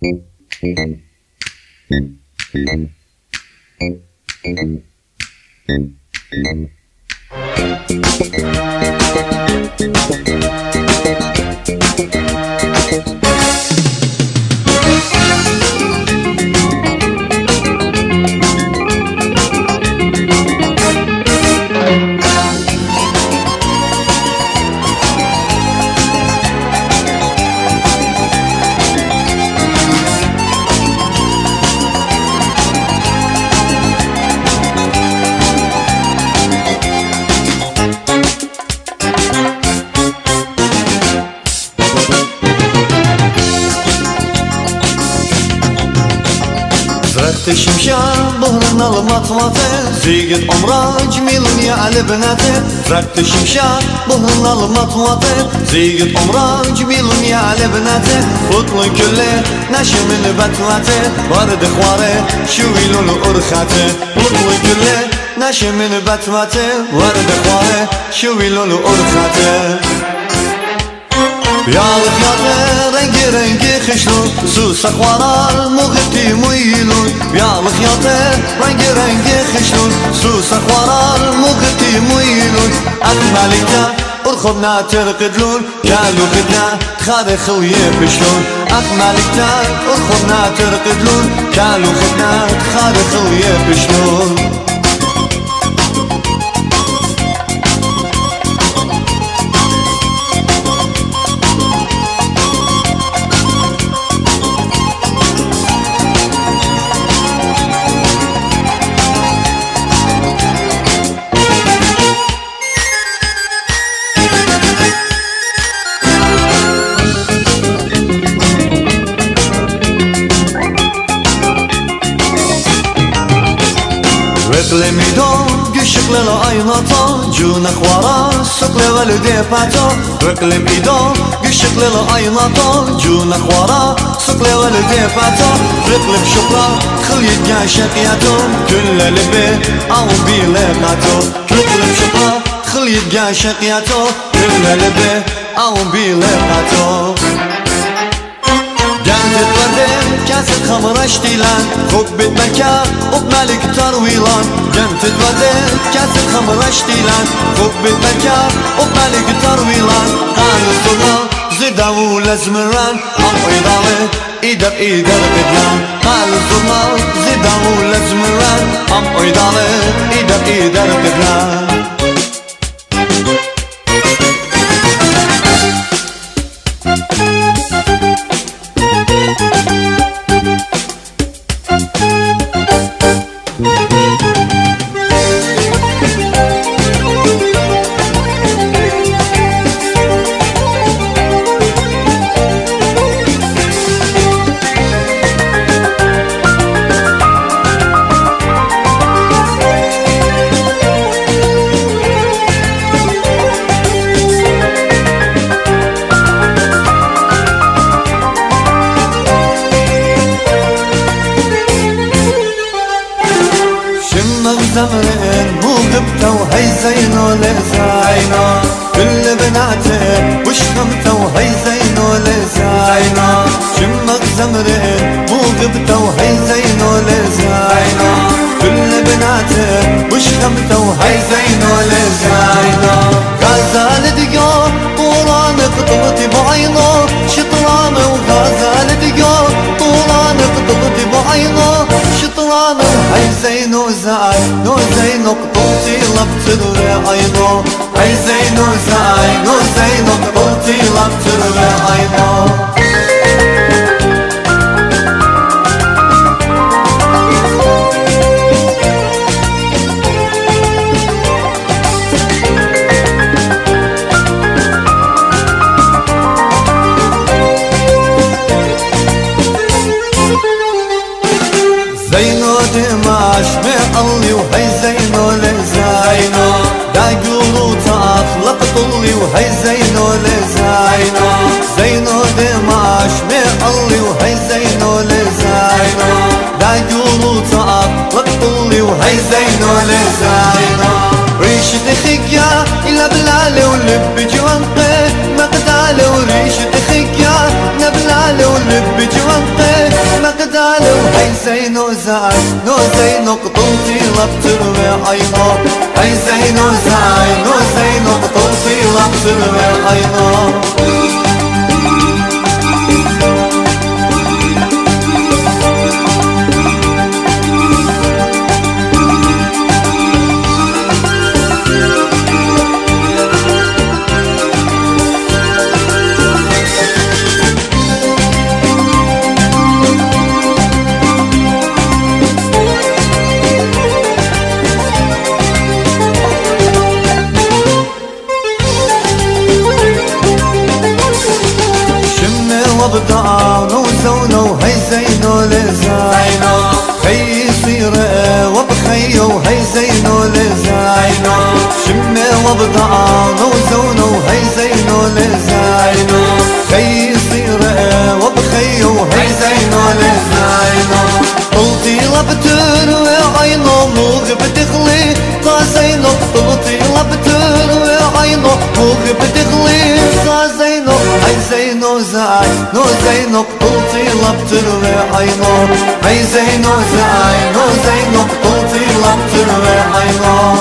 الشمشان بهرنا المطمطة زيقت عمرها جميل يا على بناته زرقت الشمشان بهرنا المطمطة زيقت عمرها جميل يا على بناته فطل كله نشم البتواته ورد خواره شويلو الأرخاته فطل كله نشم البتواته ورد خواره شويلو الأرخاته يا الخياطة رنقي رنقي خشلون سوس اخوارا مغتي ميلون يا الخياطة رنقي رنقي خشلون سوس اخوارا مغتي ميلون اكماليتا ارخبنا ترقدلون كالو خدنا خاري خويه بشلون اكماليتا ارخبنا ترقدلون كالو خدنا خاري خويه بشلون رقلميدون قشق للعينطا جون اخوارا سقل والدي باتو رقلميدون قشق للعينطا جون اخوارا سقل والدي باتو رقلم شقرا خليت قاشقياتو كل لبي او بيلقاتو رقلم شقرا خليت قاشقياتو كل لبي او بيلقاتو جنت الوردة كاس الخمر اشتيلان خب بتبكى وبمالك ترويلان جنت الوردة كاس الخمر اشتيلان خب بتبكى وبمالك ترويلان قال الصغار زدا ولا زمران ام ايدالي ايدر ايدر قدلان قال الصغار زدا ولا زمران ام ايدالي ايدر ايدر قدلان زمرين مو غبته وهي زينو لزاينو كل بناته وش غبته وهي زينو لزاينو شمك زمرين مو غبته وهي زينو لزاينو كل بناته وش غبته وهي زينو لزاينو غزال دقو طولان قطبتي بعينو شطرانه وغزال دقو طولان قطبتي بعينو شطرانه وهي زينو زاي نو زينو قطبتي لبتر عينو هي زينو زاي نو زينو قطبتي لبتر عينو زينو دماش مقلي وهي زينو لزاينو داقولو تأخلق طلي وهي زينو لزاينو زينو دماش مقلي وهي زينو لزاينو داقولو تأخلق طلي وهي زينو لزاينو ريشة خيكيا إلا بلالي ولب جوانقي مقدالي وريشة خيكيا إلا بلالي ولب جوانقي زينو زينو زينو قطوطي لبتر وعينو هاي زينو زينو زينو قطوطي لبتر وعينو وبدعانو وزونو هاي زينو لزاينو هاي يصير وبخيو هاي زينو لزاينو شمي وبدعانو وزونو هاي زينو لزاينو هاي يصير وبخيو هاي زينو لزاينو طلتي لبتر وعينو موغ بتخلي طا زينو طلتي لبتر وعينو موغ بتخلي طا زينو هاي زينو زينو زينو قطوطي لبتر وعينو هاي زينو زينو زينو قطوطي لبتر وعينو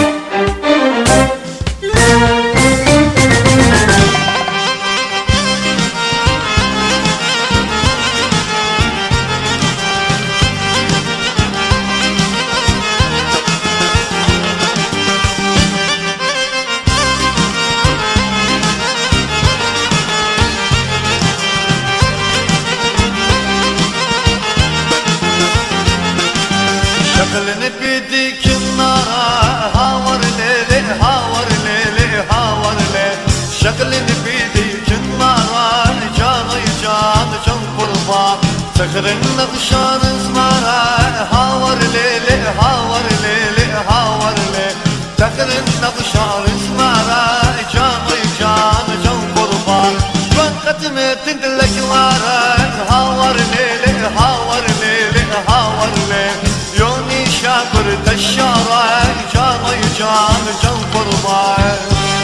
شغلني بيديك النار هاور ليلي هاور ليلي هاور ليلي شغلني بيديك النار جاني جان قربان تخرن نغشان زمارة هاور ليلي هاور ليلي هاور ليلي تخرن نغشان زمارة جاني جان قربان شوان ختمت تندلك وارا هاور ليلي هاور ليلي هاور ليلي شابر الشارع جاري جان قربان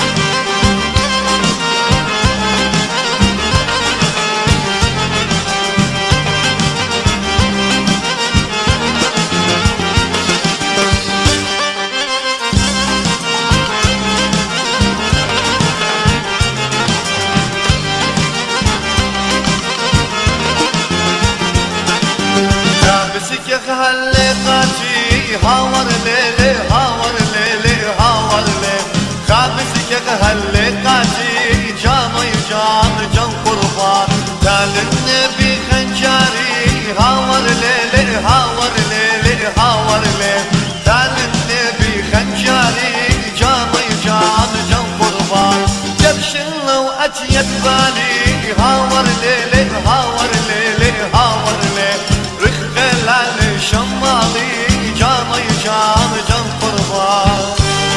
لابسك يا خلقاتي هاور ليلي هاور ليلي هاور ليلي خابسك هلقاتي جاني جان قربان تال النبي خنجاري هاور ليلي هاور ليلي هاور ليلي تال النبي خنجاري جاني جان قربان جبشن وأتيت بالي هاور ليلي هاور ليلي هاور ليلي رخلال شمالي جاني جان قربان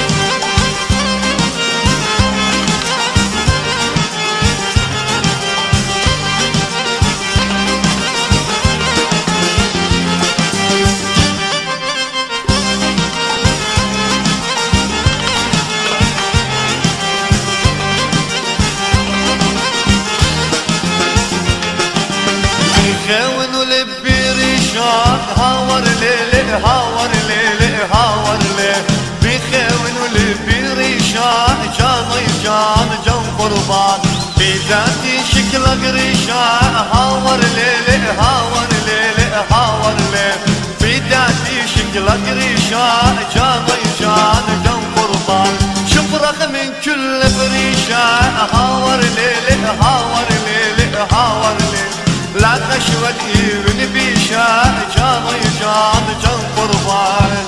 خاون لبي ريشان هاور ليلي هاور ليلي هاور ليلي بخاون لبي ريشان جاني جان قربان بذاتي شكل قريشان هاور ليلي هاور ليلي هاور ليلي بذاتي شكل قريشان جاني جان قربان شبرق من كل بريشان هاور ليلي هاور ليلي هاور ليلي لا تشوت ابن بيشان جاني جان قربان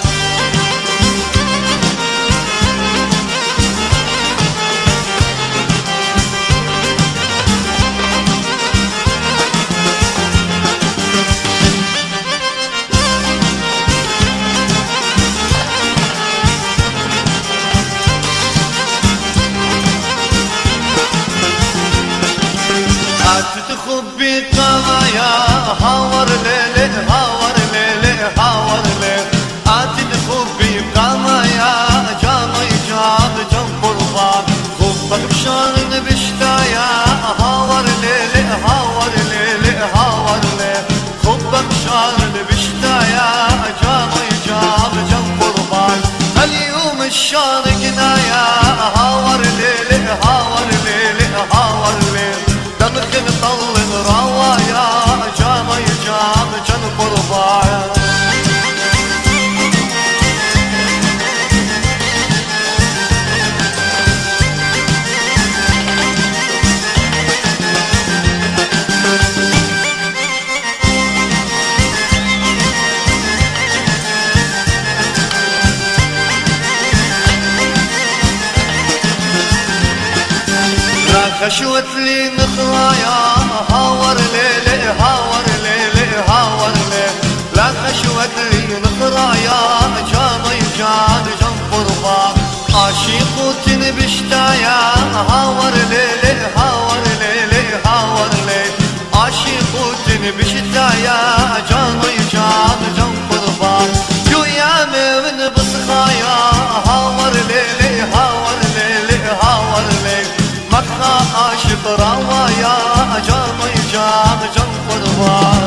تخبي طوايا هاور ليلي هاور ليلي هاور خشوت لي نخرايا هاور ليلي هاور ليلي هاور ليلي لا خشوت لي نخرايا جاني جان جن قربا عاشقوتن بشتايا هاور ليلي هاور ليلي هاور ليلي عاشقوتن بشتايا جاني جان جن قربا جويا من بصخايا هاور ليلي هاور ليلي هاور ليلي مكة عاشق روايا جاني جان جن قربا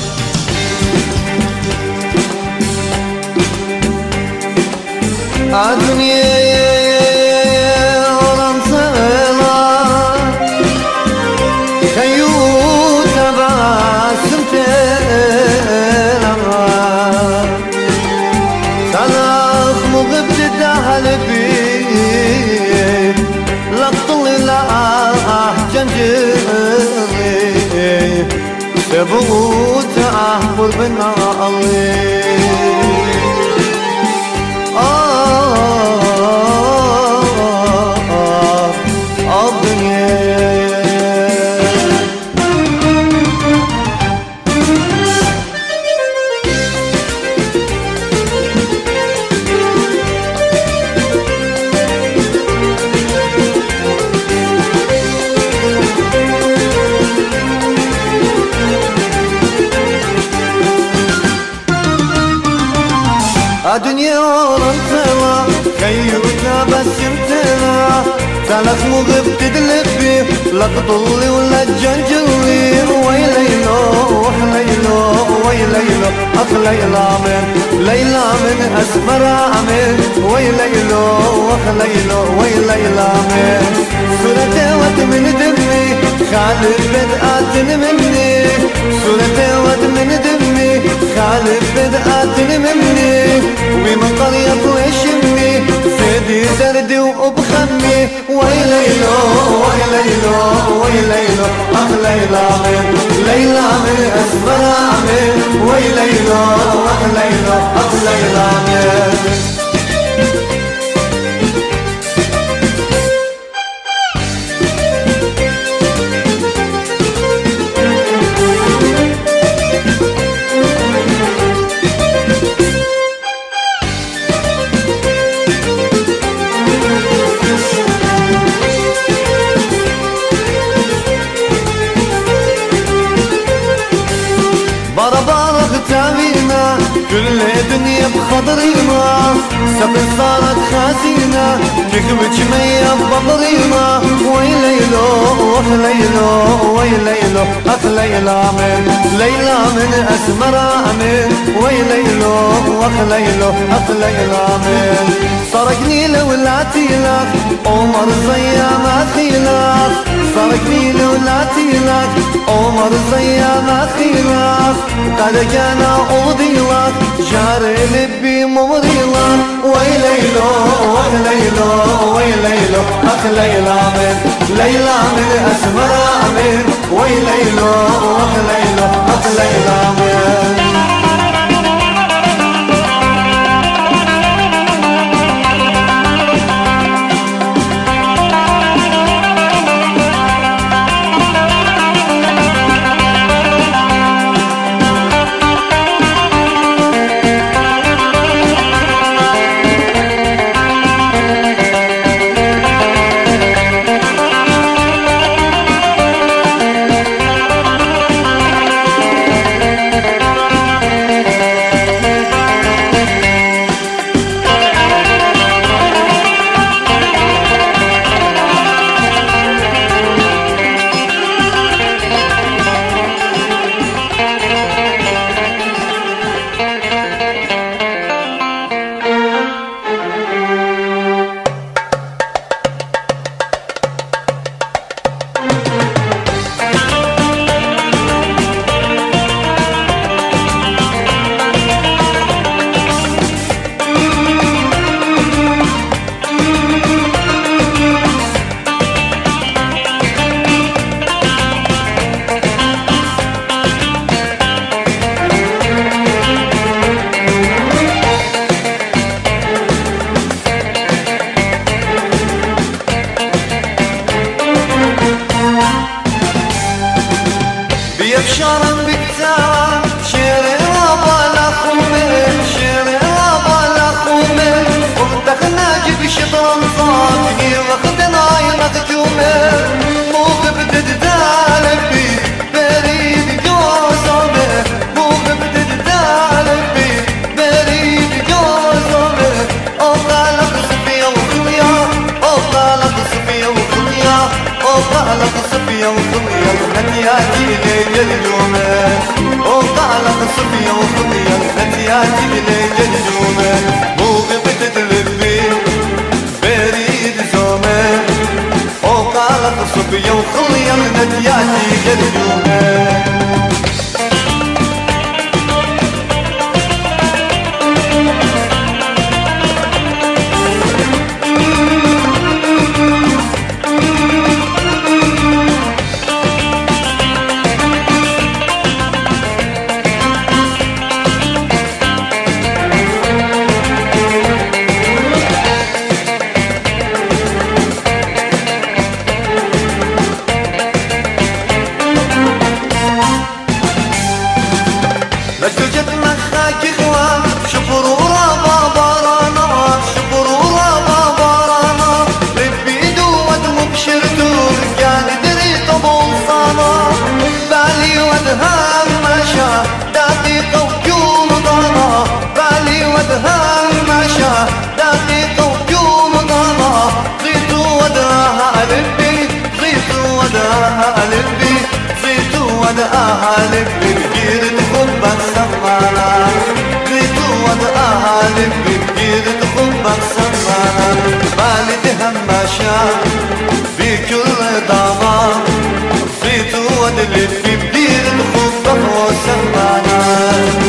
الدنيا ورنسلا خيوت باسمتنا سلاخ مغبت دهلبي لقطل لا جنجري سبوت أحبر بنا الله الدنيا ورنتنا خيوتنا بسمتنا سلخ مغب تدلبي لقطلي ولا جنجلي ويليلو وحليلو ويليلو أخليلا من ليلى من أسمر من ويليلو وحليلو ويليلا من سورة ود من دمي خالد بدأت مني سورة ود من دمي خالد بدأت مني ومن قرية وشمي سيدي سردي وبخمي ويليلو ويليلو ويليلو أخليلا من ليلى من أسمر من ويليلو أخليلو أخليلا من بربارك تابينا كل دنيا بخضرينا سبل صارت خاسينا كيكبج ميا ببضرينا ويليلو وحليلو ويليلو أخليلا من ليلى من أسمر من ويليلو وحليلو أخليلا من صرقني لولاتي لك عمر زيا ما خيلك صرقني لولاتي لك عمر زيا ما خيلك قد كان أوضي لك جاري لبي ممضي لك ويليلو ويليلو ويليلو أخليلا من ليلى من أسمر من ويليلو ويليلو أخليلا من في كل دعوة صيت ودلت في بدير الخطة وسمعنا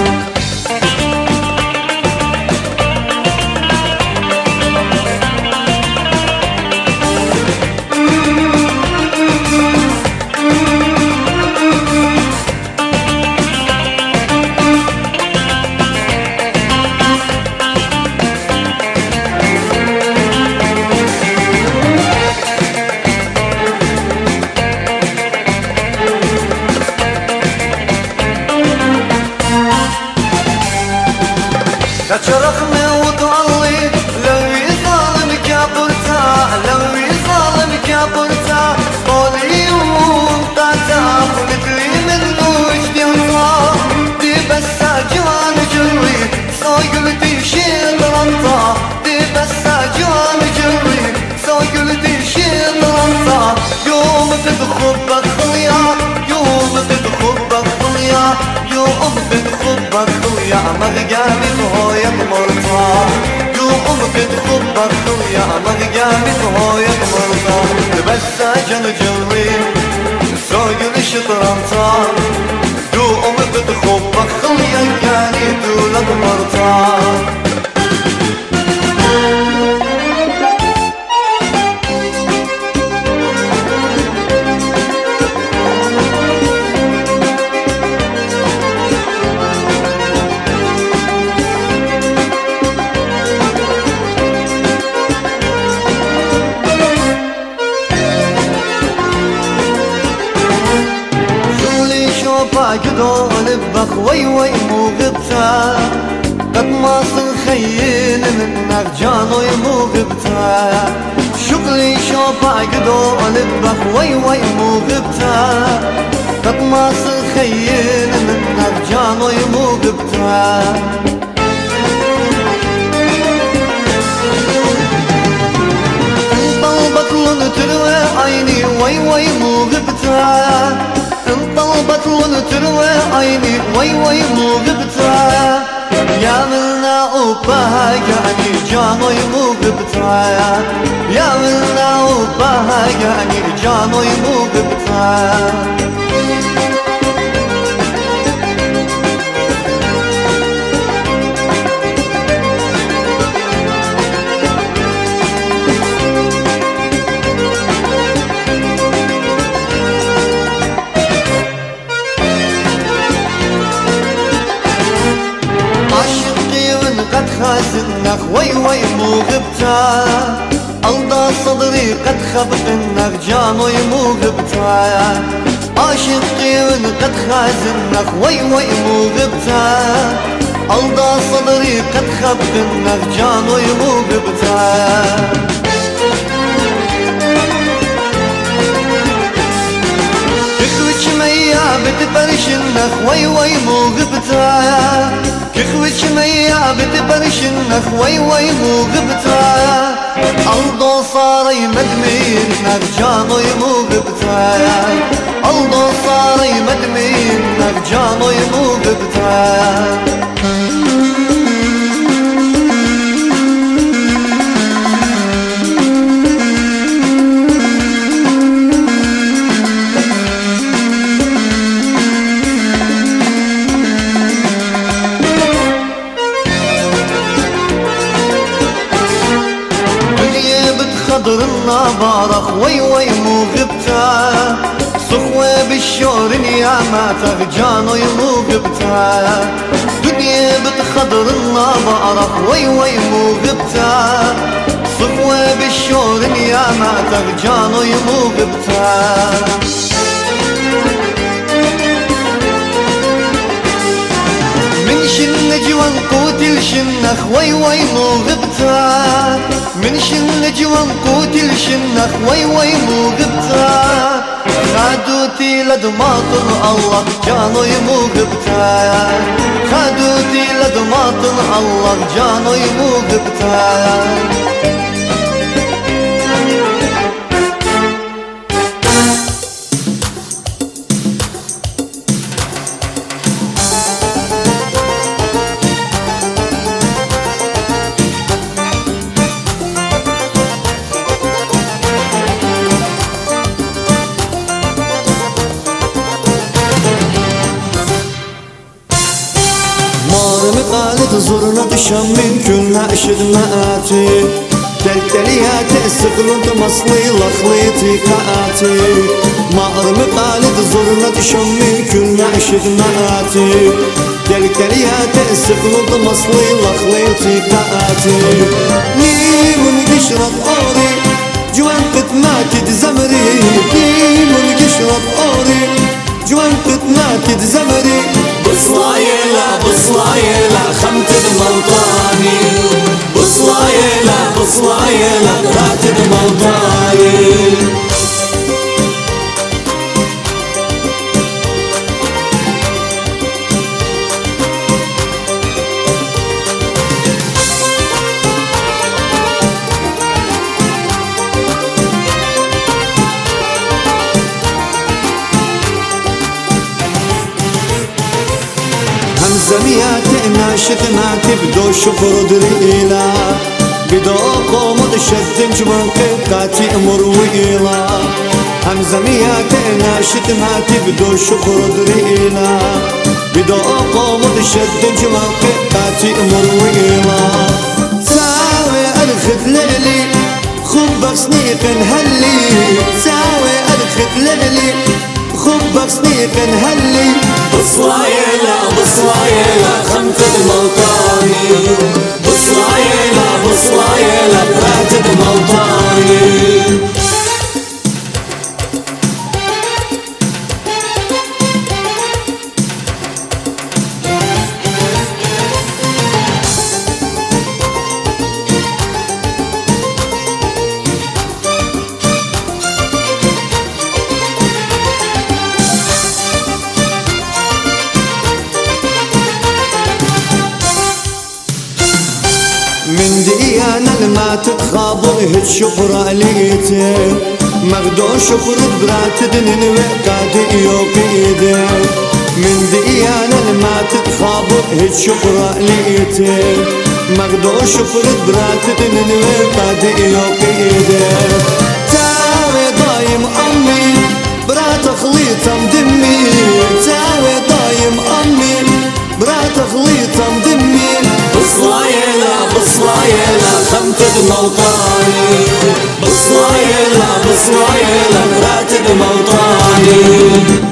شرخنا وطلي لو يظلم كبرتا لو يظلم كبرتا قولي وانطاتا قلت لي منه وجدي الله دي بس جوان جري صايقلتي شيل رنطا دي بس جوان جري صايقلتي شيل رنطا يوم تدخل بخليا يوم تدخل بخليا يوم تدخل بخليا مغقامي هويا مرتا يوم تدخل بخليا مغقامي هويا مرتا بس جن جري صايقل شطرنطا يوم تدخل بخليا كاني دولك مرتا قدول بك وي وي مو غبتا قد ما صنخين منك جانو مو غبتا شغلي شوفا قدول بك وي وي مو غبتا قد ما صنخين منك جانو مو غبتا انطلبك لن تروي عيني وي وي مو غبتا انطلبت لن تروي عيني وي وي مو غبتا يا ملنا وباها يعني جانو مو غبتا يا ملنا وباها يعني جانو مو غبتا قد خازنك وي وي مو غبتا ألضى صدري قد خبط انك جانو مو غبتا عاشقي وين قد خازنك وي وي مو غبتا ألضى صدري قد خبط انك جانو مو غبتا كخوش ميا بتبرشنك وي وي مو غبتا كخوش ميا بتبرشنك وي وي مو غبتا الضو صاري مدمينك جانو مو غبتا الضو صاري مدمينك جانو مو غبتا خضر النبارخ وي وي مو غبتا صخوة بالشور يا ما تغجانو مو غبتا دنيا بتخضر النبارخ وي وي مو غبتا صخوة بالشور يا ما تغجانو مو غبتا من شن جوان قوتل شنخ وي وي مو غبتا من شن جوان قوتل شنخ وي وي مو غبتا خادوتي لدماطن الله جانو مو غبتا خادوتي لدماطن الله جانو مو غبتا قالت زرنا تشم من كلنا شدماتي تلتلياتي سقلت مصلي لخليتي قاتي ما أرمي قالت زرنا تشم من كلنا شدماتي تلتلياتي سقلت مصلي لخليتي قاتي نيمون قشرة أوري جوان قدماتي تزمري نيمون قشرة أوري جوان قدماتي تزمري بصلايلا بصلايلا خمت الموطاني بصلايلا بصلايلا راتب موطاني زمياتي ناشد ماتي بدو شكر دريلا بدو قوم شد جوانقي قاتي امر ويلا هم زمياتي ناشد ماتي بدو شكر دريلا بدو قوم شد جوانقي قاتي امر ويلا ساوي الخد ليلي خبك سنيق نهلي ساوي الخد ليلي خبك سنيق نهلي بصلايلا بصلايلا خمت الموطاني بصلايلا بصلايلا راتب موطاني من ديانا لما تتخابر هد شفرة ليتي مغدو شفر برات دنين وقاد يوقيدي من ديانا لما تتخابر هد شفرة ليتي مغدو شفر برات دنين وقاد يوقيدي تاوي ضايم أمي برات خليطم دمي تاوي ضايم أمي برات خليطم دمي بصلايلا بصلايلا خمت الموطاني بصلايلا بصلايلا راتب موطاني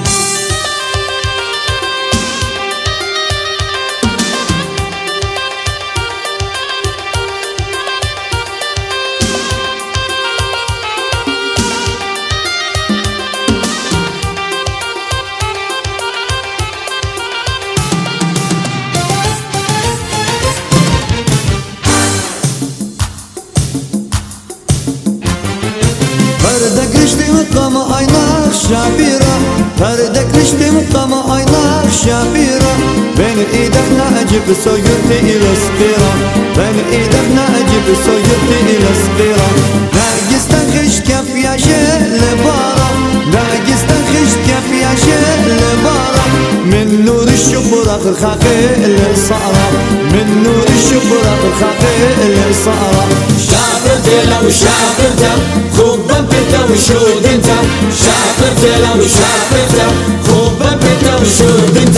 فردك رشتي مقام عينك شابيرة فردك رشتي مقام عينك شابيرة بين ايدك ناجب سيرتي الى صغيرة بين ايدك ناجب سيرتي الى صغيرة ناقص تنخش كيف يا شيل بارة ناقص تنخش كيف يا شيل بارة من نور الشبرة خاقي الصارة من نور الشبرة خاقي الصارة شافرت لو شافرت خوبا بيتا وشود انت شافرت لو شافرت خوبا بيتا وشود انت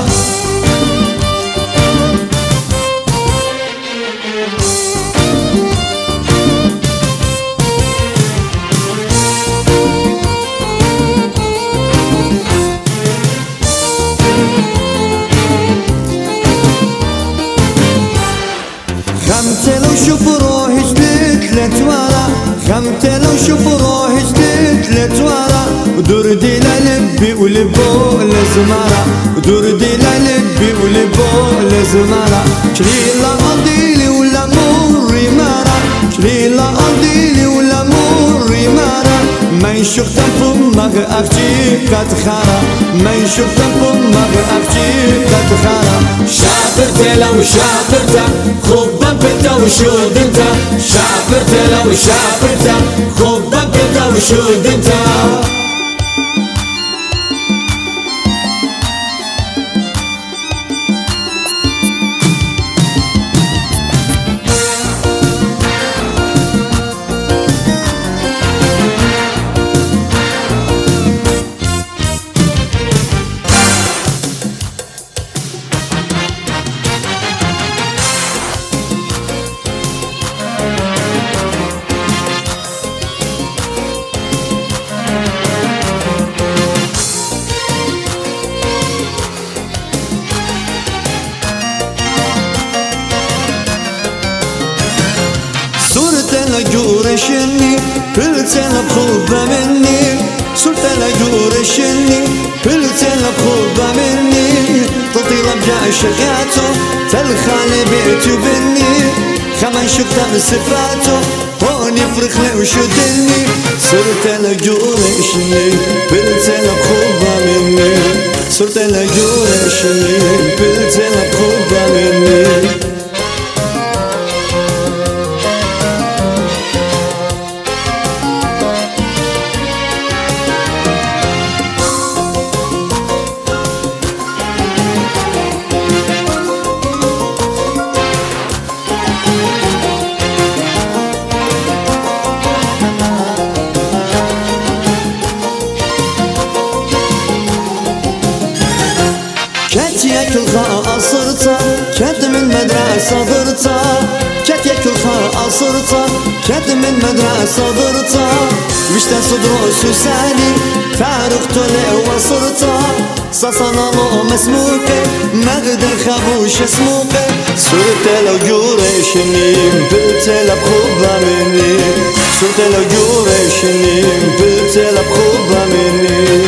خمت لو شفرو هجدت لتوارا خمت لو شفرو هجدت لتوارا ودردي للبي ولبو لزمارا ودردي للبي ولبو لزمارا شليلا قضيلي ولا موري مارا شليلا قضيلي ولا موري مارا ما يشوف فمك أختي قد خارا ما يشوف فمك أختي قد خارا شافرت لو شافرت خوبا بيتا وشود انت شافرت لو شافرت خوبا بيتا وشود انت لجورشني بالتلا بخوبة مني صرت لجورشني بالتلا بخوبة مني تطير بجاع شقاته تلخالي بيتو بني خمن شفت بصفاته هون يفرخ لي وشدني صرت لجورشني بالتلا بخوبة مني صرت لجورشني بالتلا بخوبة مني كتيك الخاء صرتا كد من مدرسة ضرتا كتيك الخاء صرتا كد من مدرسة ضرتا وشتا صدر سوساني فارق طلع وصرتا صصنا مو مسموكي مغد الخابوش اسموكي صرت لو جورشني بلت بخوبة مني صرت لو جورشني بلت بخوبة مني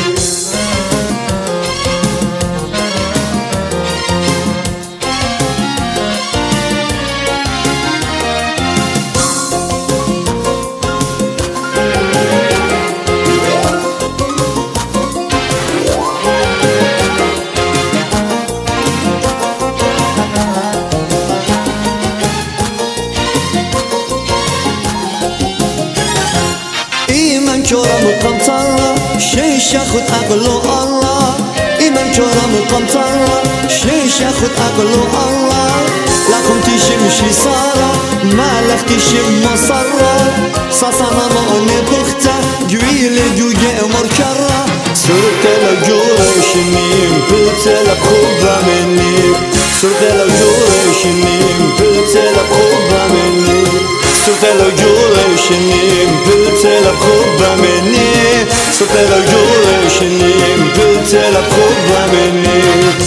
إيمان كرم قمطرة شيش ياخد عقله الله إيمان كرم قمطرة شيش ياخد عقله الله لكم تشمشي صارة ما لك تشم مصرة صاصنا مؤني بختة جويلة جوجة مركرة صرت لجورشني بلت لبخوبة مني صرت لجورشني بلت لبخوبة مني صرت لجورشني بلت لبخوبة مني صرت لجورشني بلت لبخوبة مني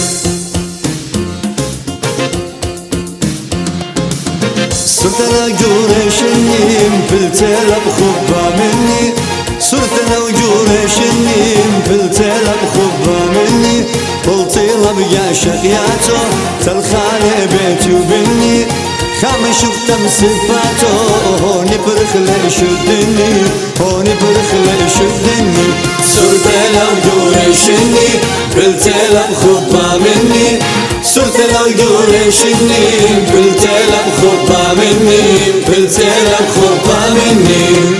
صرت لجورشني بلت لبخوبة مني صرت لجورشني بلت لبخوبة مني بلطي لبيا شقياته تلخالي بيتي وبني خام شفت بصفاته هون برخ لي شدني هون برخ لي شدني صرت لجورشني بلت لبخوبة مني صرت لجورشني بلت لبخوبة مني بلت لبخوبة مني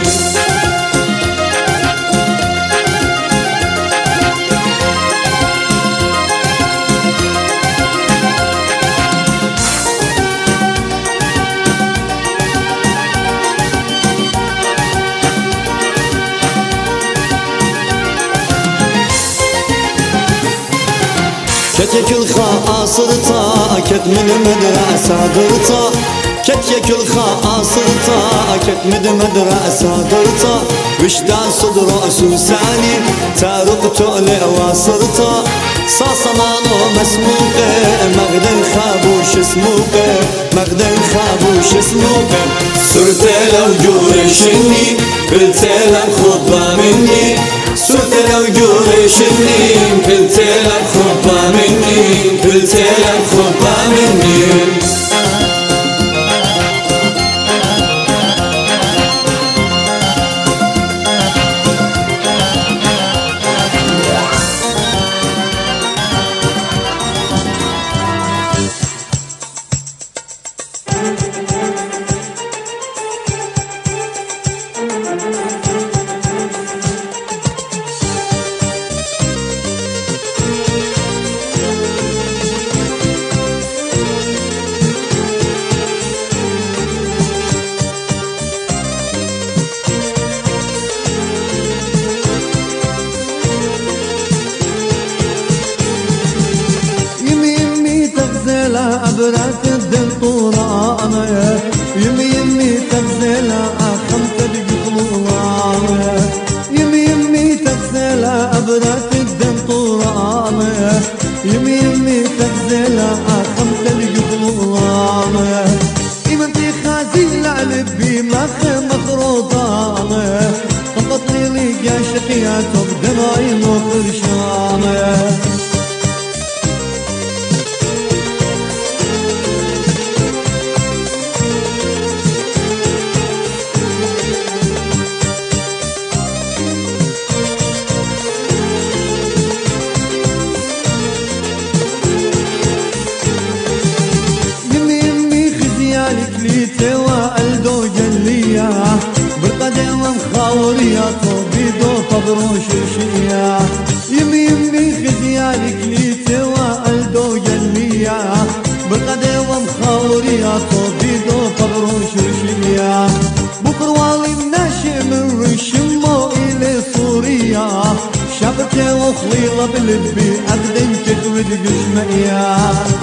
كتيك الخاء صرتا كت من مدرسة درتا كتيك الخاء صرتا كت من مدرسة درتا وشدا صدر سوساني تارق تولي وصرتا صاصمانو مسموقة مغد الخابوش اسموقة مغد الخابوش اسموقة صرت لجورشني بلت لبخوبة مني صرت لجورشني بلت لبخوبة مني بلت لبخوبة مني عبرت الدل طورانة يمي تغزلة خمسة بقطلانة يمي تغزلة عبرت الدل طورانة يمي تغزلة خمسة بقطلانة إيمانتي خازي لعلبي مخ خاورياته بيدو طبرو شرشية يمي خزيانك ليتي وقلدو جنية بالقدي ومخاورياته بيدو طبرو شرشية بكر والي مناشئ من رشمو إلي سوريا شابتي وخليلة بلبي أبدن كتود قشمية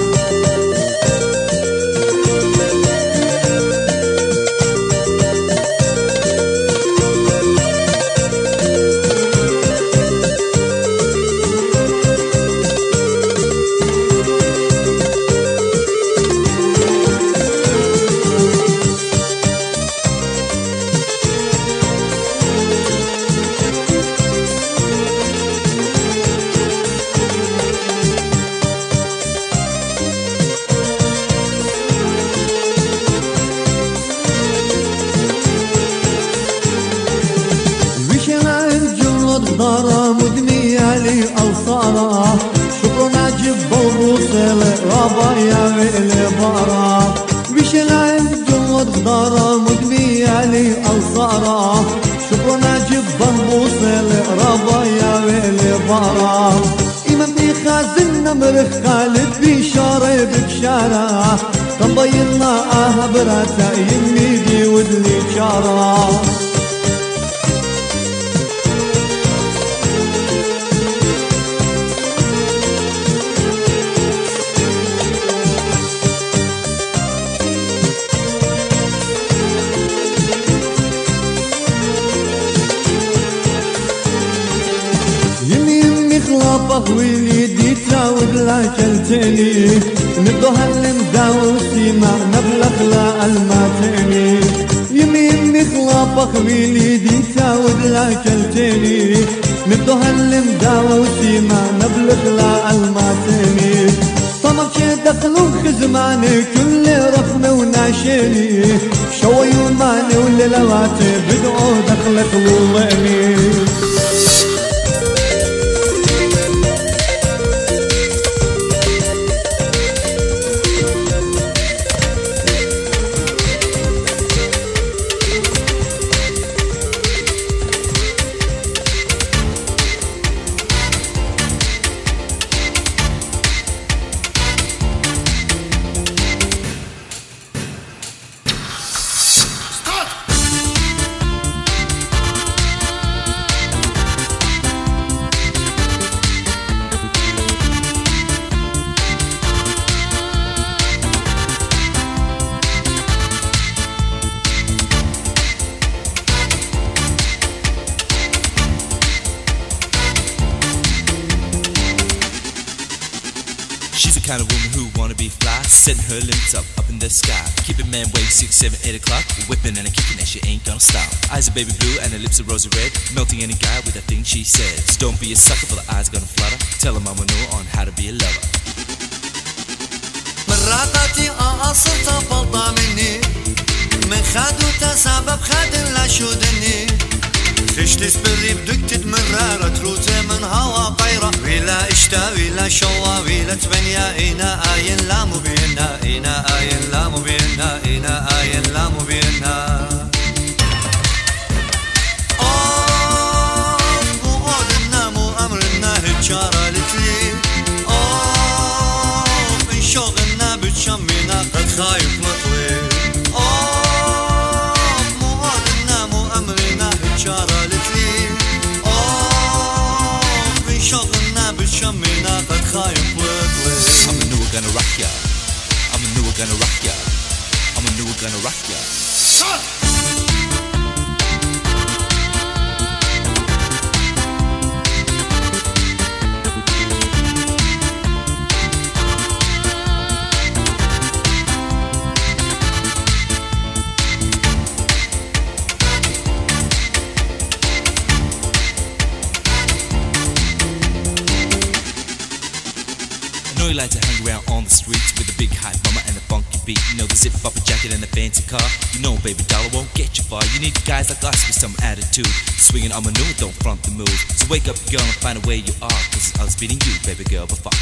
ضارة مدمية لي ألصارة شكر ناجب بالروسل ربايا وإلي بارا بشنا جمد ضارة مدمية لي ألصارة شكر ناجب بالروسل ربايا وإلي بارا إمامي خازن نمرخ خالد بشارة بشارة طبينا أهبراتا يمي دي ودلي شارة خلافك وليدي تراود لا كلتني نبدو هالمداو سيما نبلغ لا الماتني يمي خلافك وليدي تراود لا كلتني نبدو هالمداو سيما نبلغ لا الماتني طمك دخلوا خزماني كل رقم وناشني شوي وماني وللواتي بدعو دخل خلولني She's the kind of woman who wanna be fly, setting her limits up in the sky. Keeping man wait 6, 7, 8 o'clock, whipping and a kicking and she ain't gonna stop. Eyes are baby blue and her lips are rosy red, melting any guy with that thing she says. Don't be a sucker for the eyes gonna flutter. Tell her mama know on how to be a lover. مراتي أصل تبلطى مني من خادو تسبب خاد لا شودني خشتس بري بدك مرارة روتي من هوا طيرة ولا اشتا ولا شوا ولا تبنيا إنا آين لا مبينا إنا آين لا مبينا إنا آين لا مبينا مو قودنا مو أمرنا هجارة لتلي من شوقنا بتشمينا قد خايف مطوي مو قودنا مو أمرنا هجارة لتلي من شوقنا بتشمينا قد خايف مطوي I'm a new gonna rock ya. I'm a new gonna rock ya. I'm a new gonna rock ya. I know you like to hang around on the streets with a big high bummer and a funky beat. You know the zip up a jacket and a fancy car. You know baby dollar won't get you far. You need guys like us with some attitude. Swinging on my new, don't front the move. So wake up girl and find a way you are, cause I was beating you baby girl before.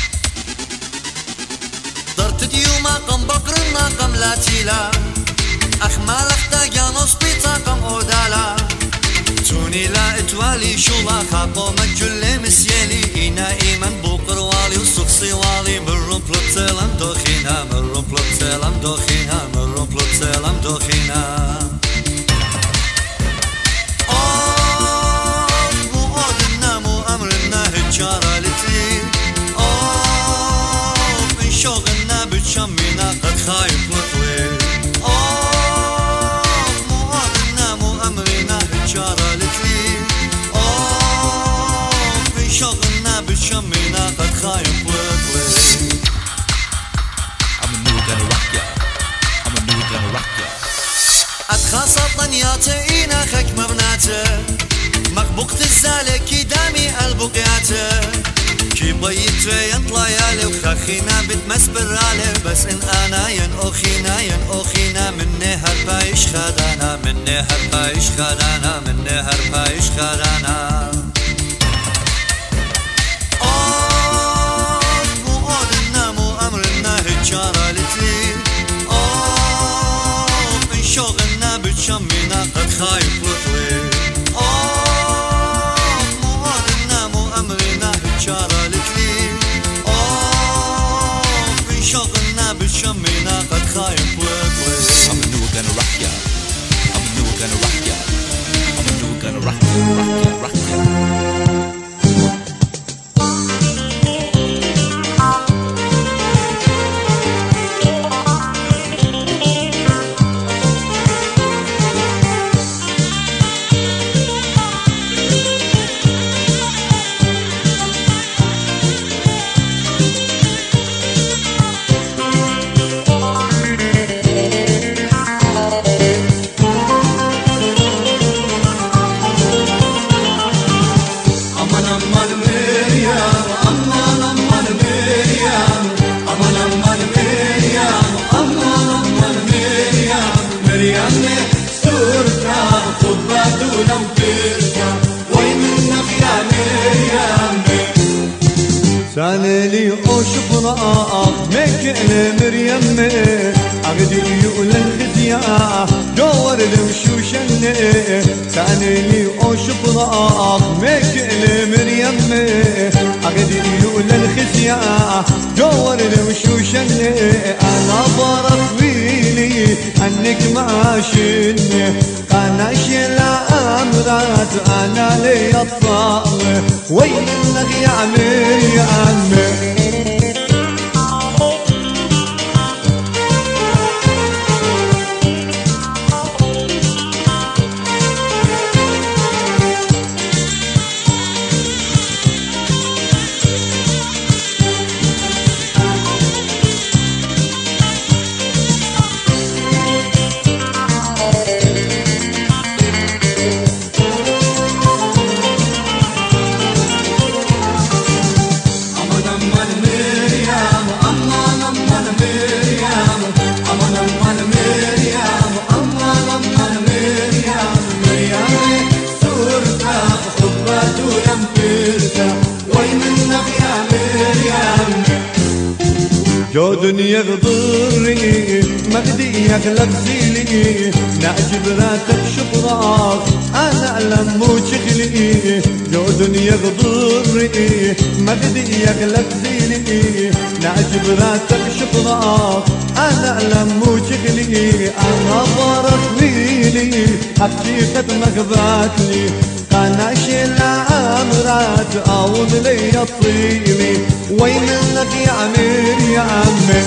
ضرت ديوما قم بقرنا قم لا تيلا أخمال أختا جانوس بيتا قم أودالا توني لا اتوالي شولا خاقو مجل مسيالي إنا إيمان بوقر والي وسقسي والي مرم بلطلم دوخينا مرم بلطلم دوخينا مرم بلطلم دوخينا مؤدنا مؤمرنا هجارة لتلي من شوقنا بتشمينا قد خايف لطوي مؤدنا مؤمرنا هجارة لتلي من شوقنا بتشمينا قد خايف لطوي I'm a new gonna rock ya. I'm a new gonna rock ya. أتخاصة طنياتي إنا خك مبناته مقبوقة الزالة دامي البقياته كي بيت ينطلع يالي وخاخينا بتمس برالي بس إن أنا ين أخينا من نهر بايش خدانا من نهر بايش خدانا من نهر بايش خدانا مؤدنا مؤمرنا هجارة لتلي من شوقنا بتشمينا قد خايف لطوي مؤدنا مؤمرنا هجارة لتلي من شوقنا بتشمينا قد خايف لطوي I'm a new gonna rock ya. I'm a new gonna rock ya. I'm a new gonna rock ya, rock ya, rock ya. سالي أوشف رأك مكن مريم أغدي يقول الخزيا دور المشوشن سالي أوشف رأك مكن مريم أغدي يقول الخزيا دور المشوشن أنا برك ويلي أنك ماشن أنا شلا أمرات أنا لي الطاق وينك يا مريم جود يغضرني مجديك لغزيلي نعجب راتك شبراك أنا لمو شغلي جود يغضرني مجديك لغزيلي نعجب راتك شبراك أنا لمو شغلي أنا برك ويلي حقيقة مغباتلي أنا شلا أمرات أعود لي الطيبي وين لك يا عمير يا عمي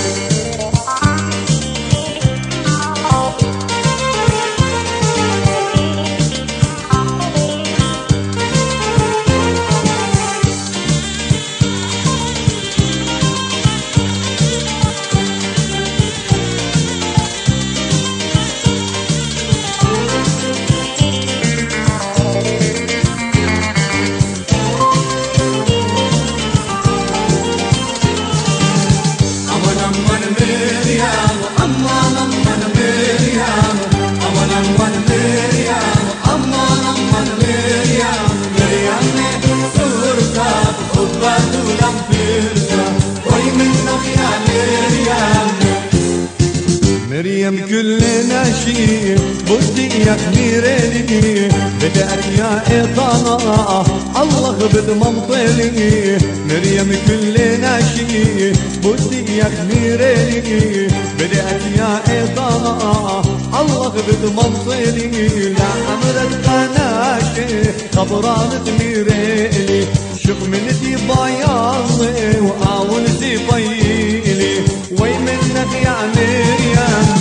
مريم كل ناشي بدي يخميرني بدأت يا إطانا الله بد ممطلي مريم كل ناشي بدي يخميرني بدأت يا إطانا الله بد ممطلي لا أمرت قناشي خبران تميرني شوف من دي بياضي وأول دي بيلي وي منك يا مريم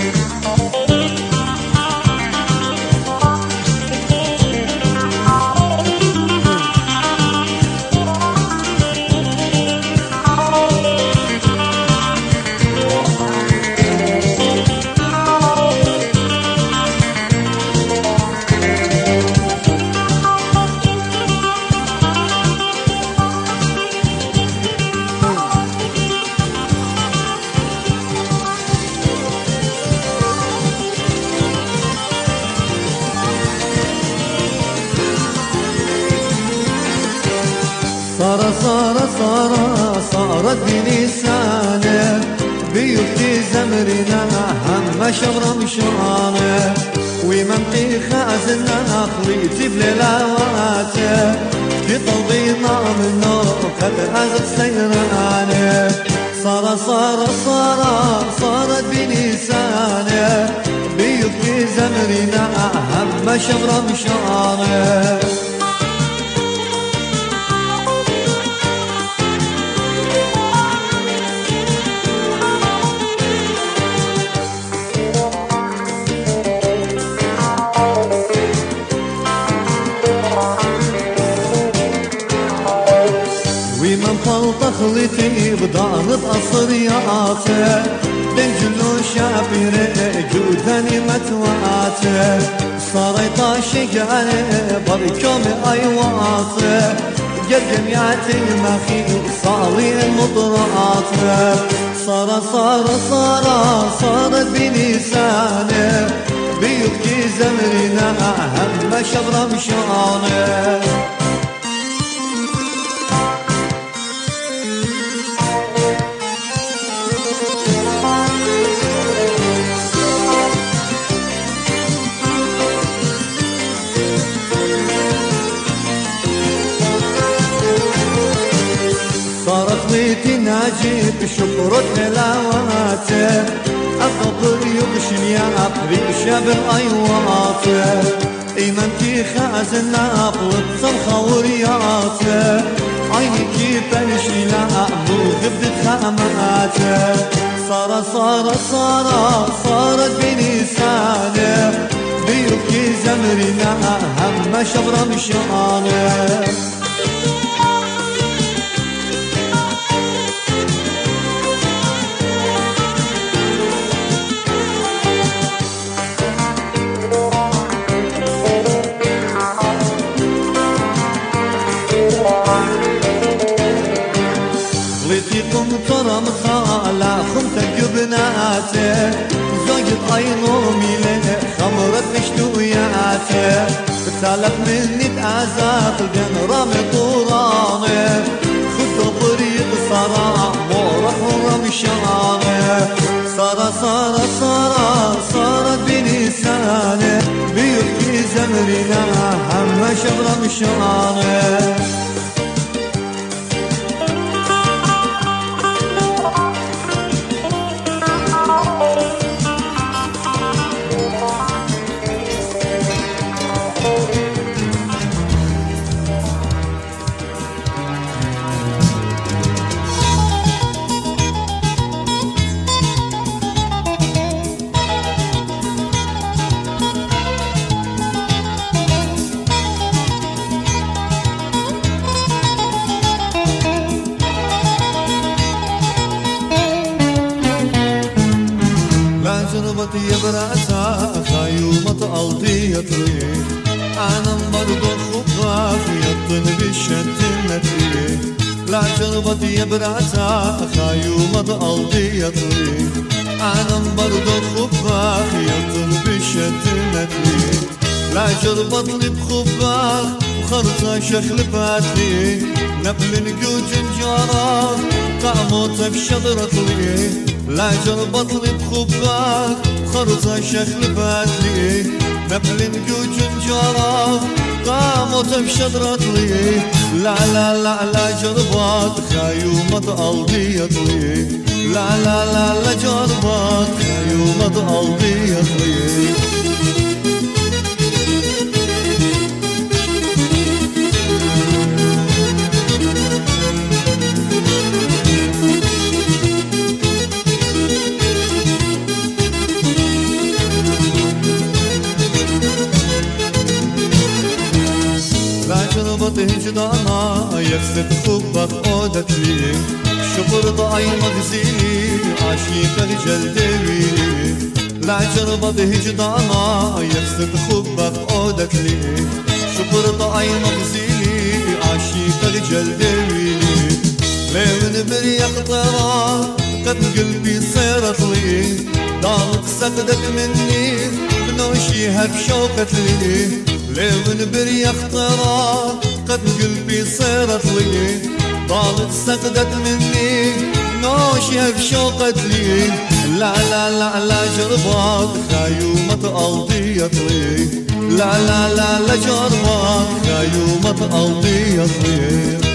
صارت بلسانه بيوتي زمرنا هم شمر مشانه وممتي خازنا خليتي بليلاواته في طلبينا منه قد أزق سيرانه صارت بلسانه بيوتي زمرنا هم شمر مشانه خليتي بضانت أصرياته دنجلو شابيره جودني متواته صارت شجانه بركم أيواته جرجم ياتي مخي صالي المطراته صارت بلسانه بيبكي زمرنا هم شبر مشانه ناجي بشكر تلاواته أفضل يبشن يا أبريشة بالأيواته إيمانتي خازنا أبلط صلخورياته عينيكي بلشي لا مغبت خاماته صارت بلسانه بيبكي زمرنا هم شبر مشانه ترم خالا خمتك بناته زوجة عينومي له خمرت مشتوياته بتالك مني تعزات الجن رامي طورانه خد طريق صرا مورح ورمشانه صارت بلسانه بيبكي زمرنا هم شبر مشانه يا براسا خيومة ألدي يطري أنا برضو خفاف يطن بشد النتري لا جربت يا براسا خيومة ألدي يطري أنا برضو خفاف يطن بشد النتري لا جربت لي بخفاف وخرطة شكل باتلي نبل نجوج الجارة قاموتك شضرت لي لا لا جربت لي بخباك خرطة شخل باتلي نبل نجوج جراك قامت بشدرت لي لا لا لا لا جربت خيومة قلبي يطلي لا لا لا لا جربت خيومة قلبي يطلي هجدانا يكسب خبك عودت لي شكر ضعي مغزيلي عشيقك جلدوي لا جربت هجدانا يكسب خبك عودت لي شكر ضعي مغزيلي عشيقك جلدوي لين بريق طرا قد قلبي صيرت لي ضاغط سقدت مني بنوشيها بشوقت لي لين بريق طرا قد قلبي صيرت لي ضاغط سقدت مني نوشيها بشوقت لي لا لا لا لا جربات خيومة قلبي يطلي لا لا لا لا جربات خيومة قلبي يطلي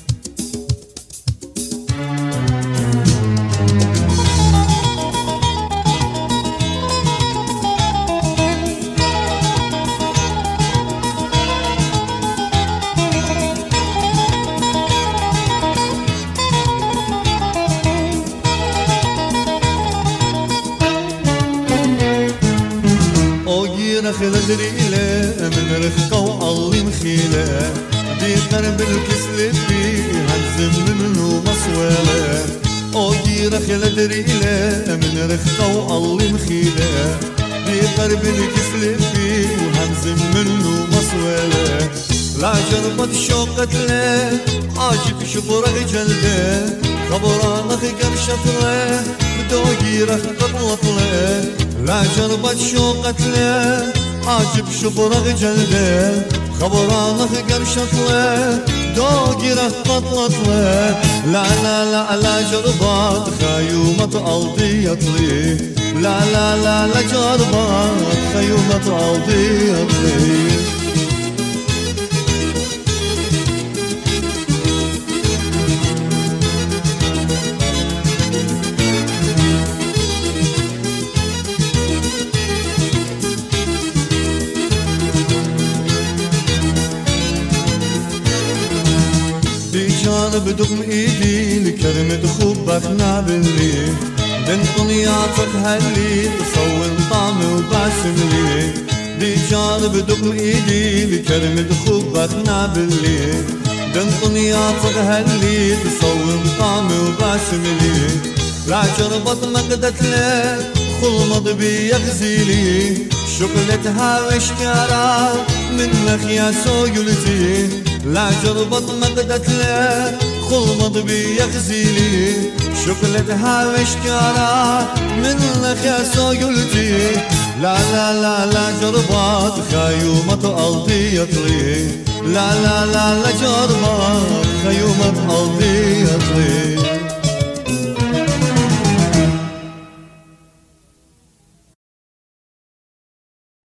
خل دريله من رفقه وعلي مخيله دي قرب الكسل بي هنزم منه مصوله اوجيره خل دريله من رفقه وعلي مخيله دي قرب الكسل بي وهنزم منه مصوله لا جربت شوقت له عاجب شبره جلده خبرانه قرشت له بدوجيره قطلت له لا جربت شوقت له عاجب شبره جلده خبرانه قرشت له دوجيره قطلت له لا لا لا لا جربت خيومة قلبي يطلي لا لا لا لا جربت خيومة قلبي يطلي بدق ايدي لكلمة حبك نابلي بنت نياتك هلي تصور طعم وباسم لي دي جار بدق ايدي لكلمة حبك نابلي بنت نياتك هلي تصور طعم وباسم لي لا جربت مقدت لك خلمض بي يغزيلي شكلتها واشكارا منك يا سويلتي لا جربت مقدت له خلمض بي يغزيلي شكلتها واشكارا منك يا سويلتي لا لا لا لا جربت خيومة قلبي يطلي لا لا لا لا جربت خيومة قلبي